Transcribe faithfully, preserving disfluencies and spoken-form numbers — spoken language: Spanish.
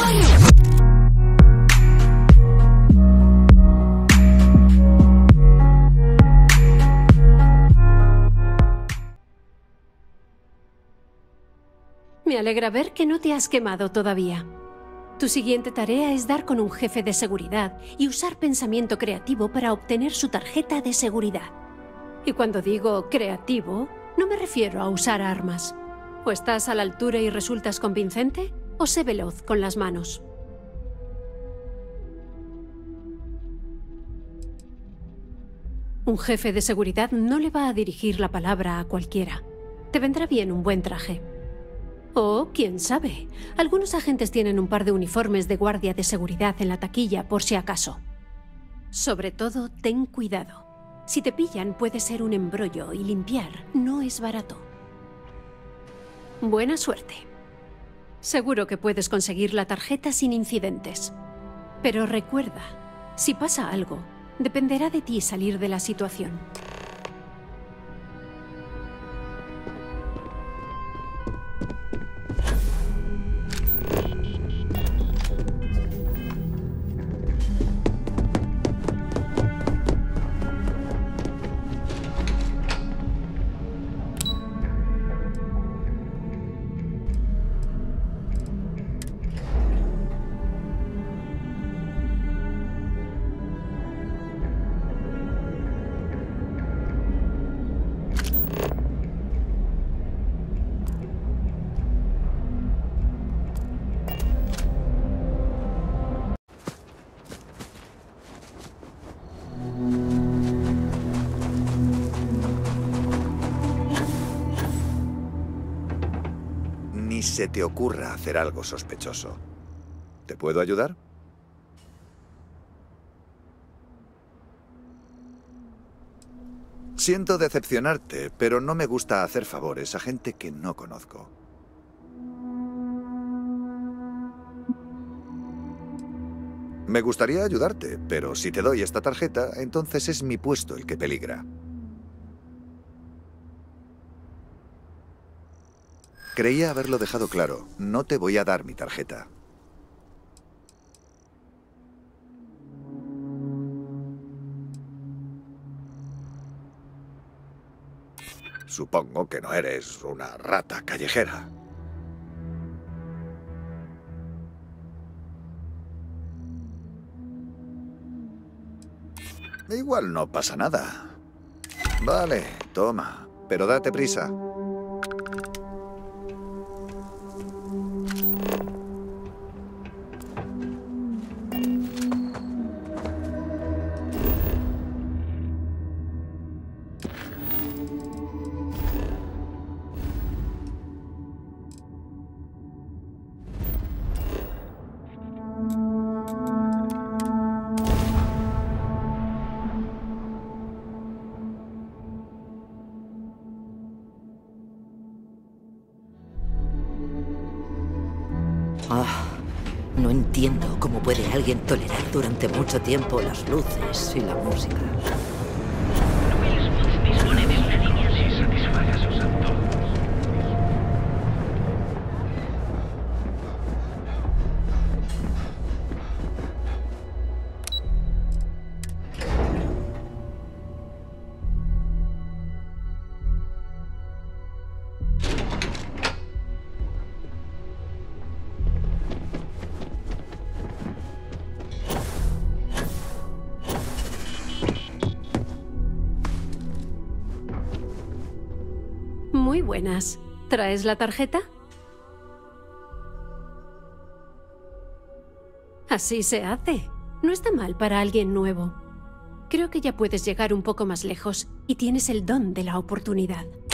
Me alegra ver que no te has quemado todavía. Tu siguiente tarea es dar con un jefe de seguridad y usar pensamiento creativo para obtener su tarjeta de seguridad. Y cuando digo creativo, no me refiero a usar armas. O estás a la altura y resultas convincente, o sé veloz con las manos. Un jefe de seguridad no le va a dirigir la palabra a cualquiera. Te vendrá bien un buen traje. O, quién sabe, algunos agentes tienen un par de uniformes de guardia de seguridad en la taquilla por si acaso. Sobre todo, ten cuidado. Si te pillan puede ser un embrollo y limpiar no es barato. Buena suerte. Seguro que puedes conseguir la tarjeta sin incidentes. Pero recuerda, si pasa algo, dependerá de ti salir de la situación. Ni se te ocurra hacer algo sospechoso. ¿Te puedo ayudar? Siento decepcionarte, pero no me gusta hacer favores a gente que no conozco. Me gustaría ayudarte, pero si te doy esta tarjeta, entonces es mi puesto el que peligra. Creía haberlo dejado claro. No te voy a dar mi tarjeta. Supongo que no eres una rata callejera. Igual no pasa nada. Vale, toma, pero date prisa. Ah, no entiendo cómo puede alguien tolerar durante mucho tiempo las luces y la música. Will Smith dispone de una línea de satisfaga sus antojos. Muy buenas. ¿Traes la tarjeta? Así se hace. No está mal para alguien nuevo. Creo que ya puedes llegar un poco más lejos y tienes el don de la oportunidad.